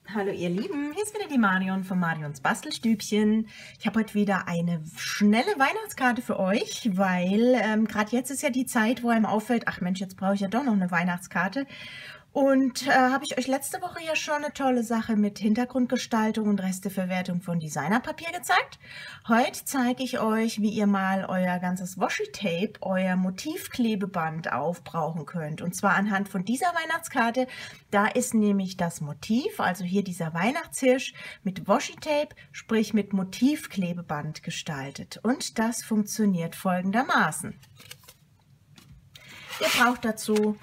Hallo ihr Lieben, hier ist wieder die Marion von Marions Bastelstübchen. Ich habe heute wieder eine schnelle Weihnachtskarte für euch, weil gerade jetzt ist ja die Zeit, wo einem auffällt, ach Mensch, jetzt brauche ich ja doch noch eine Weihnachtskarte. Und habe ich euch letzte Woche ja schon eine tolle Sache mit Hintergrundgestaltung und Resteverwertung von Designerpapier gezeigt. Heute zeige ich euch, wie ihr mal euer ganzes Washi-Tape, euer Motivklebeband aufbrauchen könnt. Und zwar anhand von dieser Weihnachtskarte. Da ist nämlich das Motiv, also hier dieser Weihnachtshirsch mit Washi-Tape, sprich mit Motivklebeband gestaltet. Und das funktioniert folgendermaßen. Ihr braucht dazu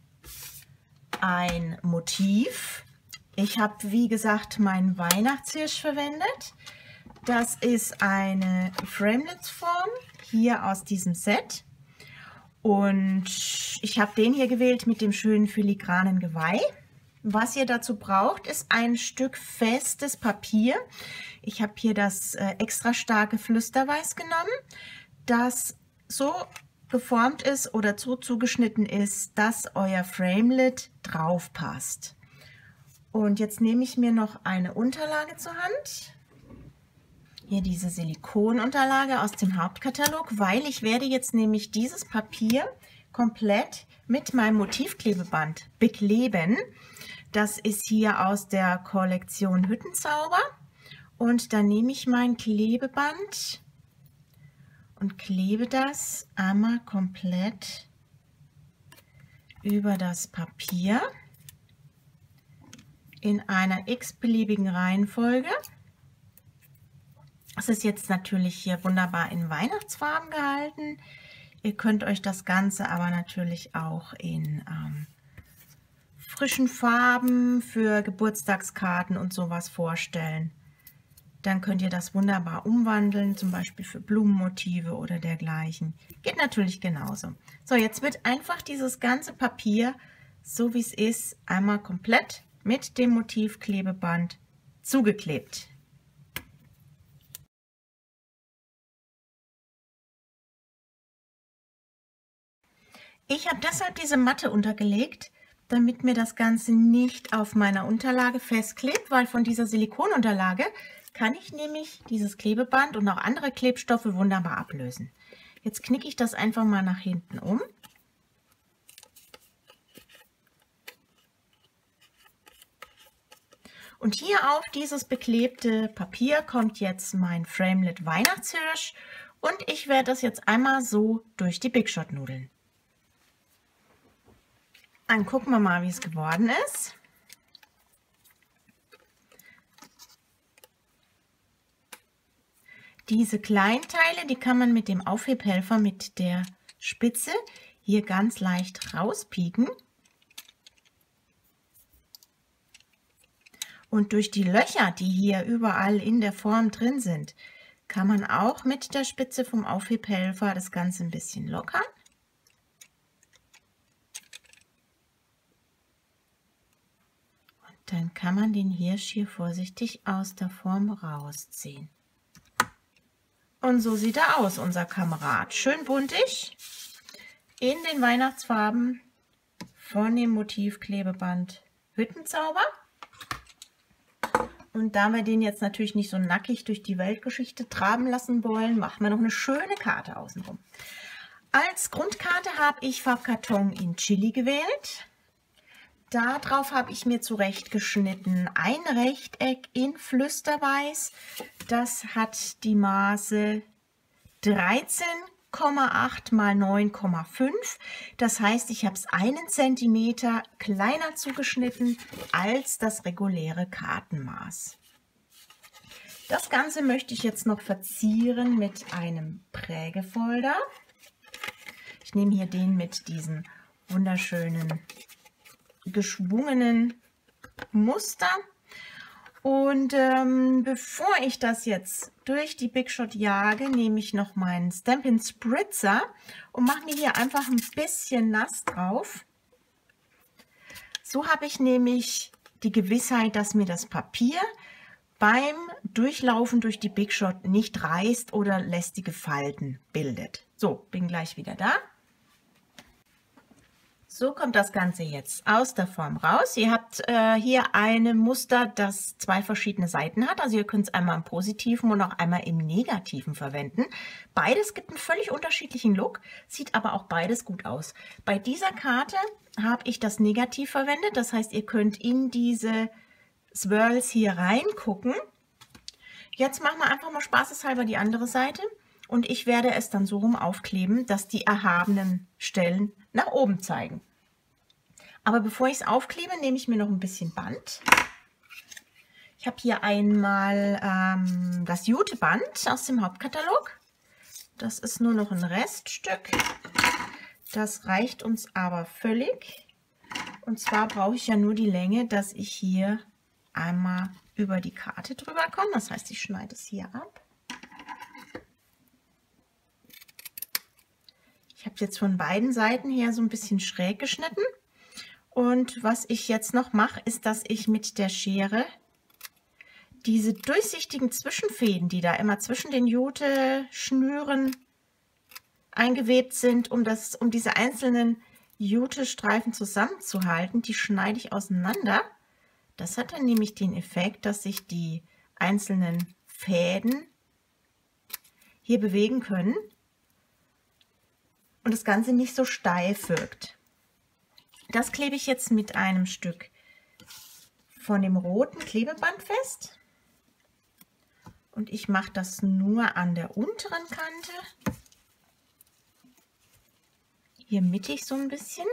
ein Motiv. Ich habe, wie gesagt, meinen Weihnachtshirsch verwendet. Das ist eine Framelits-Form hier aus diesem Set. Und ich habe den hier gewählt mit dem schönen filigranen Geweih. Was ihr dazu braucht, ist ein Stück festes Papier. Ich habe hier das extra starke Flüsterweiß genommen, das so geformt ist oder so zugeschnitten ist, dass euer Framelit drauf passt. Und jetzt nehme ich mir noch eine Unterlage zur Hand. Hier diese Silikonunterlage aus dem Hauptkatalog, weil ich werde jetzt nämlich dieses Papier komplett mit meinem Motivklebeband bekleben. Das ist hier aus der Kollektion Hüttenzauber. Und dann nehme ich mein Klebeband und klebe das einmal komplett über das Papier in einer x-beliebigen Reihenfolge. Es ist jetzt natürlich hier wunderbar in Weihnachtsfarben gehalten. Ihr könnt euch das Ganze aber natürlich auch in frischen Farben für Geburtstagskarten und sowas vorstellen. Dann könnt ihr das wunderbar umwandeln, zum Beispiel für Blumenmotive oder dergleichen. Geht natürlich genauso. So, jetzt wird einfach dieses ganze Papier, so wie es ist, einmal komplett mit dem Motivklebeband zugeklebt. Ich habe deshalb diese Matte untergelegt, damit mir das Ganze nicht auf meiner Unterlage festklebt, weil von dieser Silikonunterlage kann ich nämlich dieses Klebeband und auch andere Klebstoffe wunderbar ablösen. Jetzt knicke ich das einfach mal nach hinten um. Und hier auf dieses beklebte Papier kommt jetzt mein Framelit Weihnachtshirsch und ich werde das jetzt einmal so durch die Big Shot nudeln. Dann gucken wir mal, wie es geworden ist. Diese Kleinteile, die kann man mit dem Aufhebhelfer mit der Spitze hier ganz leicht rauspieken. Und durch die Löcher, die hier überall in der Form drin sind, kann man auch mit der Spitze vom Aufhebhelfer das Ganze ein bisschen lockern. Und dann kann man den Hirsch hier vorsichtig aus der Form rausziehen. Und so sieht er aus, unser Kamerad. Schön buntig in den Weihnachtsfarben von dem Motivklebeband Hüttenzauber. Und da wir den jetzt natürlich nicht so nackig durch die Weltgeschichte traben lassen wollen, machen wir noch eine schöne Karte außenrum. Als Grundkarte habe ich Farbkarton in Chili gewählt. Darauf habe ich mir zurechtgeschnitten ein Rechteck in Flüsterweiß. Das hat die Maße 13,8 mal 9,5. Das heißt, ich habe es 1 cm kleiner zugeschnitten als das reguläre Kartenmaß. Das Ganze möchte ich jetzt noch verzieren mit einem Prägefolder. Ich nehme hier den mit diesen wunderschönen geschwungenen Muster. Und bevor ich das jetzt durch die Big Shot jage, nehme ich noch meinen Stampin' Spritzer und mache mir hier einfach ein bisschen nass drauf. So habe ich nämlich die Gewissheit, dass mir das Papier beim Durchlaufen durch die Big Shot nicht reißt oder lästige Falten bildet. So, bin gleich wieder da. So kommt das Ganze jetzt aus der Form raus. Ihr habt hier ein Muster, das zwei verschiedene Seiten hat. Also ihr könnt es einmal im Positiven und auch einmal im Negativen verwenden. Beides gibt einen völlig unterschiedlichen Look, sieht aber auch beides gut aus. Bei dieser Karte habe ich das Negativ verwendet. Das heißt, ihr könnt in diese Swirls hier reingucken. Jetzt machen wir einfach mal spaßeshalber die andere Seite. Und ich werde es dann so rum aufkleben, dass die erhabenen Stellen nach oben zeigen. Aber bevor ich es aufklebe, nehme ich mir noch ein bisschen Band. Ich habe hier einmal das Juteband aus dem Hauptkatalog. Das ist nur noch ein Reststück. Das reicht uns aber völlig. Und zwar brauche ich ja nur die Länge, dass ich hier einmal über die Karte drüber komme. Das heißt, ich schneide es hier ab. Ich habe es jetzt von beiden Seiten her so ein bisschen schräg geschnitten. Und was ich jetzt noch mache, ist, dass ich mit der Schere diese durchsichtigen Zwischenfäden, die da immer zwischen den Jute-Schnüren eingewebt sind, um diese einzelnen Jute-Streifen zusammenzuhalten, die schneide ich auseinander. Das hat dann nämlich den Effekt, dass sich die einzelnen Fäden hier bewegen können und das Ganze nicht so steif wirkt. Das klebe ich jetzt mit einem Stück von dem roten Klebeband fest. Und ich mache das nur an der unteren Kante. Hier mittig so ein bisschen.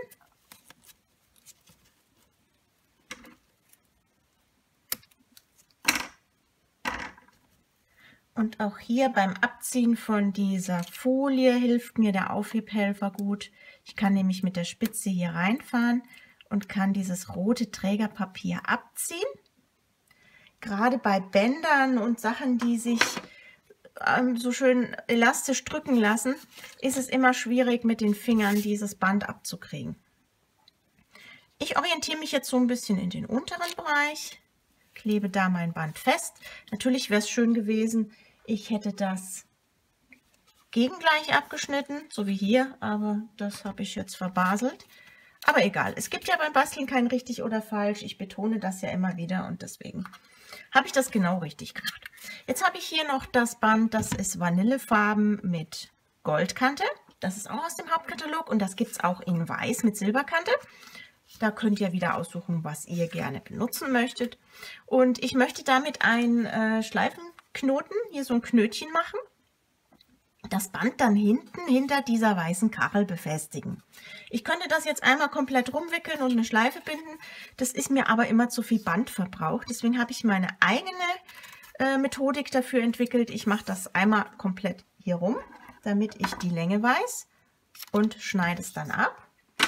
Und auch hier beim Abziehen von dieser Folie hilft mir der Aufhebhelfer gut. Ich kann nämlich mit der Spitze hier reinfahren und kann dieses rote Trägerpapier abziehen. Gerade bei Bändern und Sachen, die sich so schön elastisch drücken lassen, ist es immer schwierig, mit den Fingern dieses Band abzukriegen. Ich orientiere mich jetzt so ein bisschen in den unteren Bereich, klebe da mein Band fest. Natürlich wäre es schön gewesen, ich hätte das gegengleich abgeschnitten, so wie hier, aber das habe ich jetzt verbaselt. Aber egal, es gibt ja beim Basteln kein richtig oder falsch. Ich betone das ja immer wieder und deswegen habe ich das genau richtig gemacht. Jetzt habe ich hier noch das Band, das ist Vanillefarben mit Goldkante. Das ist auch aus dem Hauptkatalog und das gibt es auch in Weiß mit Silberkante. Da könnt ihr wieder aussuchen, was ihr gerne benutzen möchtet. Und ich möchte damit einen Schleifenknoten, hier so ein Knötchen machen. Das Band dann hinten hinter dieser weißen Kachel befestigen. Ich könnte das jetzt einmal komplett rumwickeln und eine Schleife binden. Das ist mir aber immer zu viel Bandverbrauch. Deswegen habe ich meine eigene Methodik dafür entwickelt. Ich mache das einmal komplett hier rum, damit ich die Länge weiß und schneide es dann ab.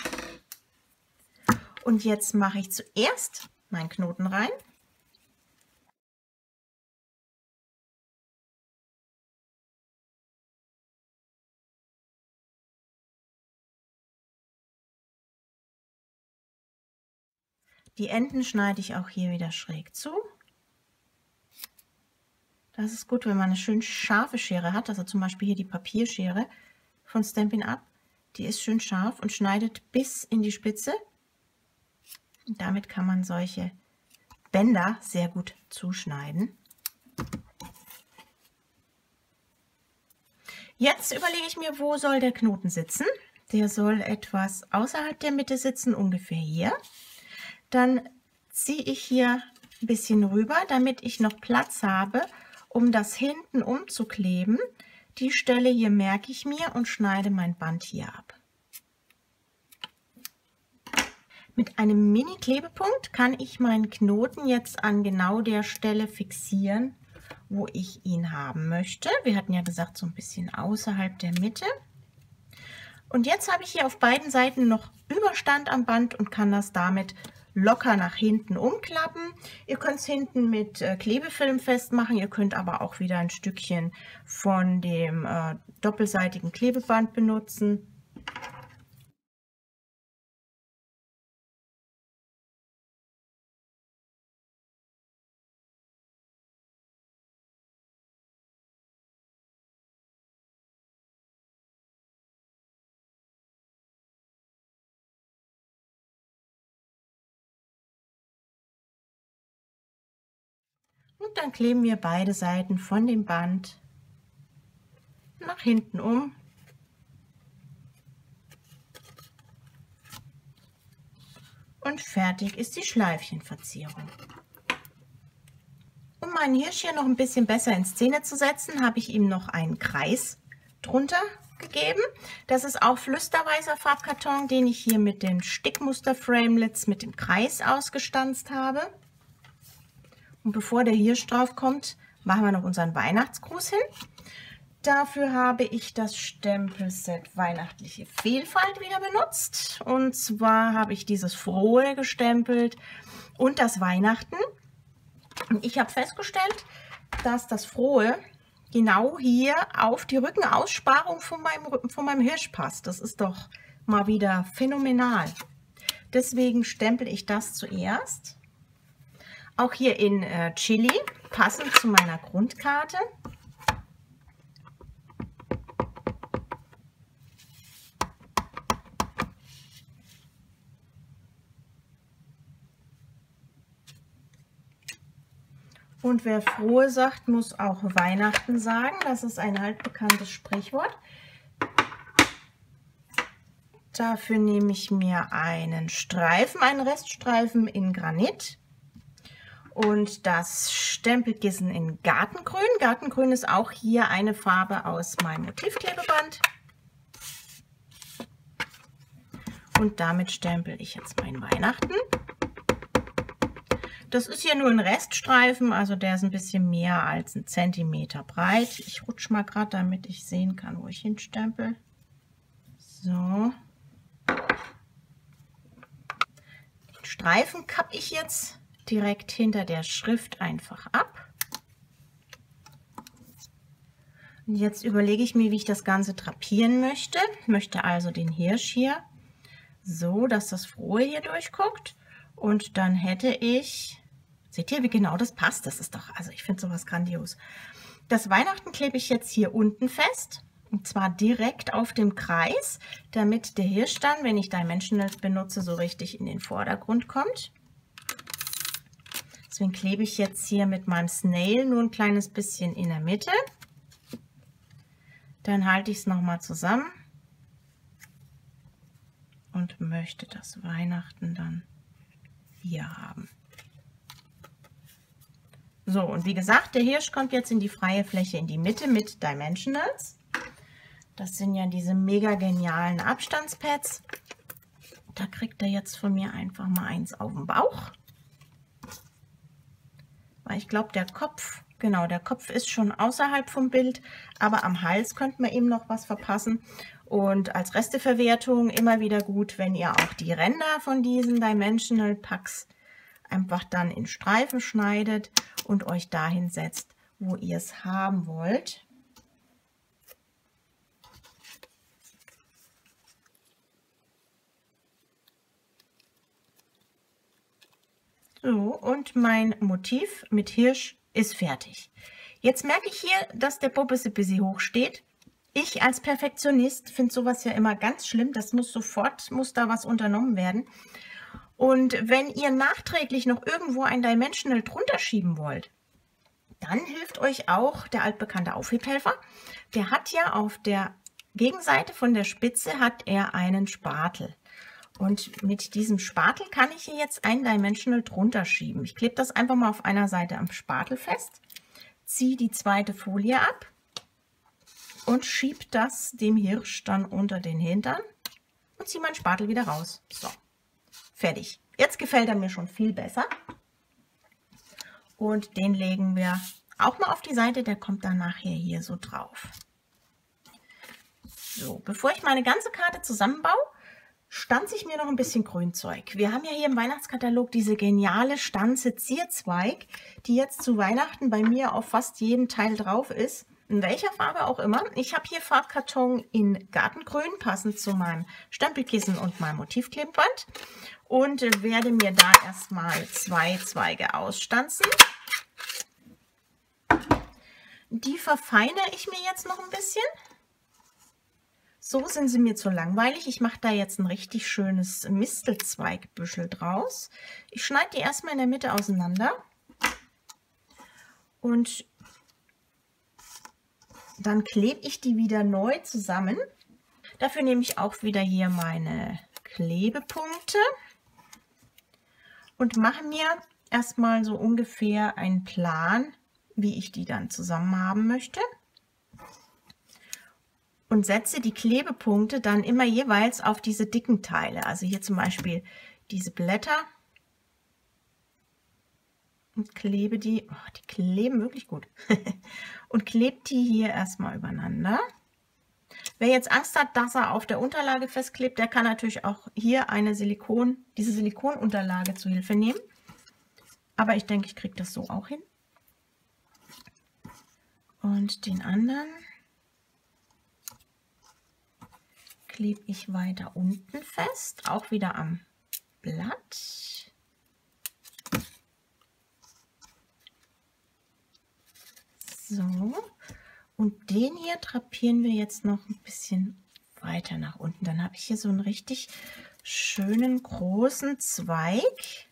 Und jetzt mache ich zuerst meinen Knoten rein. Die Enden schneide ich auch hier wieder schräg zu. Das ist gut, wenn man eine schön scharfe Schere hat, also zum Beispiel hier die Papierschere von Stampin' Up. Die ist schön scharf und schneidet bis in die Spitze. Und damit kann man solche Bänder sehr gut zuschneiden. Jetzt überlege ich mir, wo soll der Knoten sitzen. Der soll etwas außerhalb der Mitte sitzen, ungefähr hier. Dann ziehe ich hier ein bisschen rüber, damit ich noch Platz habe, um das hinten umzukleben. Die Stelle hier merke ich mir und schneide mein Band hier ab. Mit einem Mini-Klebepunkt kann ich meinen Knoten jetzt an genau der Stelle fixieren, wo ich ihn haben möchte. Wir hatten ja gesagt, so ein bisschen außerhalb der Mitte. Und jetzt habe ich hier auf beiden Seiten noch Überstand am Band und kann das damit locker nach hinten umklappen. Ihr könnt es hinten mit Klebefilm festmachen. Ihr könnt aber auch wieder ein Stückchen von dem doppelseitigen Klebeband benutzen. Und dann kleben wir beide Seiten von dem Band nach hinten um. Und fertig ist die Schleifchenverzierung. Um meinen Hirsch hier noch ein bisschen besser in Szene zu setzen, habe ich ihm noch einen Kreis drunter gegeben. Das ist auch flüsterweißer Farbkarton, den ich hier mit den Stickmuster-Framelits mit dem Kreis ausgestanzt habe. Und bevor der Hirsch drauf kommt, machen wir noch unseren Weihnachtsgruß hin. Dafür habe ich das Stempelset Weihnachtliche Vielfalt wieder benutzt. Und zwar habe ich dieses Frohe gestempelt und das Weihnachten. Und ich habe festgestellt, dass das Frohe genau hier auf die Rückenaussparung von meinem Hirsch passt. Das ist doch mal wieder phänomenal. Deswegen stempel ich das zuerst. Auch hier in Chili, passend zu meiner Grundkarte. Und wer Frohe sagt, muss auch Weihnachten sagen. Das ist ein altbekanntes Sprichwort. Dafür nehme ich mir einen Streifen, einen Reststreifen in Granit und das Stempelkissen in Gartengrün. Gartengrün ist auch hier eine Farbe aus meinem Motivklebeband. Und damit stempel ich jetzt mein Weihnachten. Das ist hier nur ein Reststreifen, also der ist ein bisschen mehr als 1 Zentimeter breit. Ich rutsche mal gerade, damit ich sehen kann, wo ich hinstempel. So. Den Streifen kappe ich jetzt direkt hinter der Schrift einfach ab. Und jetzt überlege ich mir, wie ich das Ganze drapieren möchte. Ich möchte also den Hirsch hier so, dass das Frohe hier durchguckt. Und dann hätte ich... Seht ihr, wie genau das passt? Das ist doch, also ich finde sowas grandios. Das Weihnachten klebe ich jetzt hier unten fest. Und zwar direkt auf dem Kreis, damit der Hirsch dann, wenn ich Dimensionals benutze, so richtig in den Vordergrund kommt. Deswegen klebe ich jetzt hier mit meinem Snail nur ein kleines bisschen in der Mitte. Dann halte ich es nochmal zusammen. Und möchte das Weihnachten dann hier haben. So, und wie gesagt, der Hirsch kommt jetzt in die freie Fläche in die Mitte mit Dimensionals. Das sind ja diese mega genialen Abstandspads. Da kriegt er jetzt von mir einfach mal eins auf den Bauch. Weil ich glaube, der Kopf, genau, der Kopf ist schon außerhalb vom Bild, aber am Hals könnte man eben noch was verpassen. Und als Resteverwertung immer wieder gut, wenn ihr auch die Ränder von diesen Dimensional Packs einfach dann in Streifen schneidet und euch dahin setzt, wo ihr es haben wollt. So, und mein Motiv mit Hirsch ist fertig. Jetzt merke ich hier, dass der Poppes ein bisschen hoch steht. Ich als Perfektionist finde sowas ja immer ganz schlimm. Das muss da was unternommen werden. Und wenn ihr nachträglich noch irgendwo ein Dimensional drunter schieben wollt, dann hilft euch auch der altbekannte Aufhebhelfer. Der hat ja auf der Gegenseite von der Spitze hat er einen Spatel. Und mit diesem Spatel kann ich hier jetzt ein Dimensional drunter schieben. Ich klebe das einfach mal auf einer Seite am Spatel fest, ziehe die zweite Folie ab und schiebe das dem Hirsch dann unter den Hintern und ziehe meinen Spatel wieder raus. So. Fertig. Jetzt gefällt er mir schon viel besser. Und den legen wir auch mal auf die Seite. Der kommt dann nachher hier so drauf. So, bevor ich meine ganze Karte zusammenbaue, stanze ich mir noch ein bisschen Grünzeug. Wir haben ja hier im Weihnachtskatalog diese geniale Stanze Zierzweig, die jetzt zu Weihnachten bei mir auf fast jedem Teil drauf ist. In welcher Farbe auch immer. Ich habe hier Farbkarton in Gartengrün, passend zu meinem Stempelkissen und meinem Motivklebeband. Und werde mir da erstmal 2 Zweige ausstanzen. Die verfeinere ich mir jetzt noch ein bisschen. So sind sie mir zu langweilig. Ich mache da jetzt ein richtig schönes Mistelzweigbüschel draus. Ich schneide die erstmal in der Mitte auseinander. Und dann klebe ich die wieder neu zusammen. Dafür nehme ich auch wieder hier meine Klebepunkte und mache mir erstmal so ungefähr einen Plan, wie ich die dann zusammen haben möchte. Und setze die Klebepunkte dann immer jeweils auf diese dicken Teile. Also hier zum Beispiel diese Blätter. Und klebe die, oh, die kleben wirklich gut. Und klebt die hier erstmal übereinander. Wer jetzt Angst hat, dass er auf der Unterlage festklebt, der kann natürlich auch hier diese Silikonunterlage zu Hilfe nehmen. Aber ich denke, ich kriege das so auch hin. Und den anderen klebe ich weiter unten fest, auch wieder am Blatt. So, und den hier drapieren wir jetzt noch ein bisschen weiter nach unten. Dann habe ich hier so einen richtig schönen großen Zweig.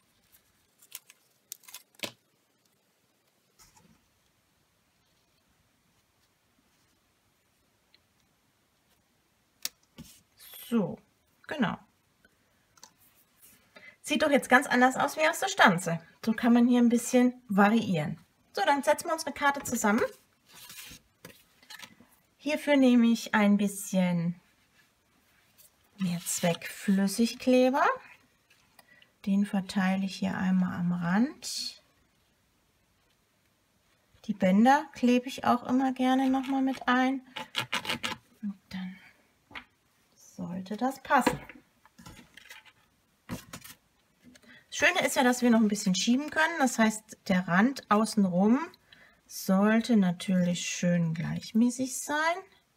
So, genau. Sieht doch jetzt ganz anders aus wie aus der Stanze. So kann man hier ein bisschen variieren. So, dann setzen wir unsere Karte zusammen. Hierfür nehme ich ein bisschen Mehrzweckflüssigkleber. Den verteile ich hier einmal am Rand. Die Bänder klebe ich auch immer gerne nochmal mit ein. Und dann sollte das passen. Das Schöne ist ja, dass wir noch ein bisschen schieben können. Das heißt, der Rand außenrum sollte natürlich schön gleichmäßig sein.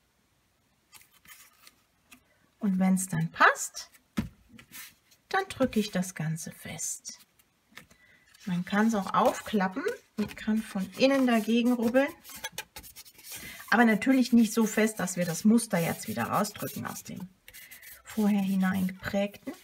Und wenn es dann passt, dann drücke ich das Ganze fest. Man kann es auch aufklappen und kann von innen dagegen rubbeln. Aber natürlich nicht so fest, dass wir das Muster jetzt wieder rausdrücken aus dem vorher hineingeprägten.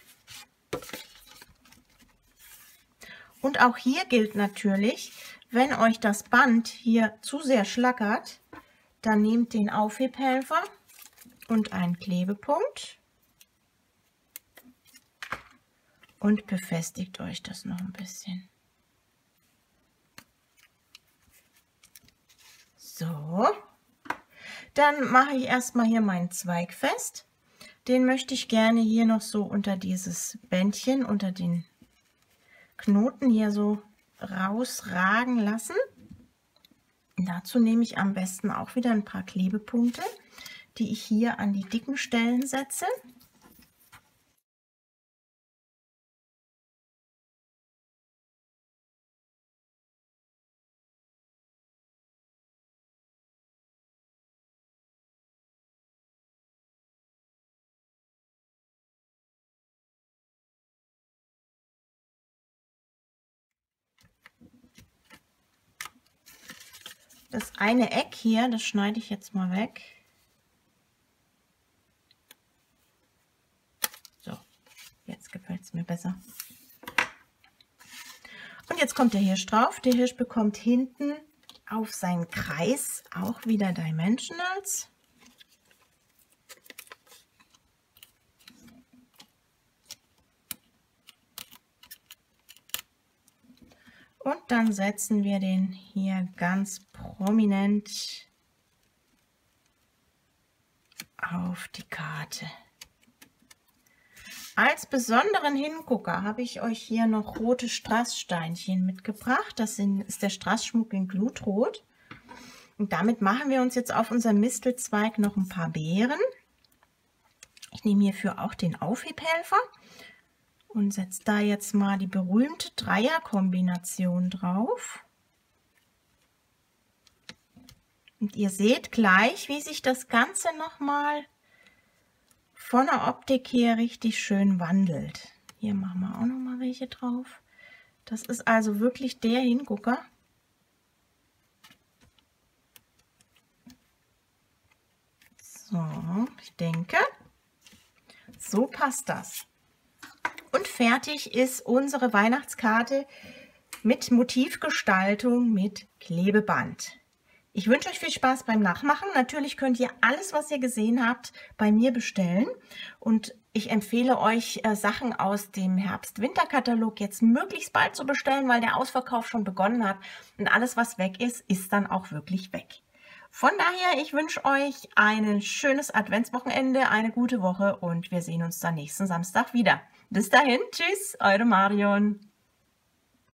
Und auch hier gilt natürlich, wenn euch das Band hier zu sehr schlackert, dann nehmt den Aufhebhelfer und einen Klebepunkt und befestigt euch das noch ein bisschen. So, dann mache ich erstmal hier meinen Zweig fest. Den möchte ich gerne hier noch so unter dieses Bändchen, unter den Knoten hier so rausragen lassen. Dazu nehme ich am besten auch wieder ein paar Klebepunkte, die ich hier an die dicken Stellen setze. Das eine Eck hier, das schneide ich jetzt mal weg. So, jetzt gefällt es mir besser. Und jetzt kommt der Hirsch drauf. Der Hirsch bekommt hinten auf seinen Kreis auch wieder Dimensionals. Und dann setzen wir den hier ganz prominent auf die Karte. Als besonderen Hingucker habe ich euch hier noch rote Strasssteinchen mitgebracht. Das ist der Strassschmuck in Glutrot. Und damit machen wir uns jetzt auf unserem Mistelzweig noch ein paar Beeren. Ich nehme hierfür auch den Aufhebhelfer und setze da jetzt mal die berühmte Dreierkombination drauf. Und ihr seht gleich, wie sich das Ganze nochmal von der Optik her richtig schön wandelt. Hier machen wir auch noch mal welche drauf. Das ist also wirklich der Hingucker. So, ich denke, so passt das. Und fertig ist unsere Weihnachtskarte mit Motivgestaltung mit Klebeband. Ich wünsche euch viel Spaß beim Nachmachen. Natürlich könnt ihr alles, was ihr gesehen habt, bei mir bestellen. Und ich empfehle euch, Sachen aus dem Herbst-Winter-Katalog jetzt möglichst bald zu bestellen, weil der Ausverkauf schon begonnen hat. Und alles, was weg ist, ist dann auch wirklich weg. Von daher, ich wünsche euch ein schönes Adventswochenende, eine gute Woche und wir sehen uns dann nächsten Samstag wieder. Bis dahin, tschüss, eure Marion.